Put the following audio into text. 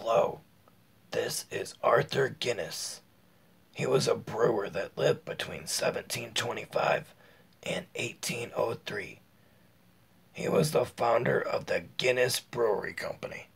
Hello, this is Arthur Guinness. He was a brewer that lived between 1725 and 1803. He was the founder of the Guinness Brewery Company.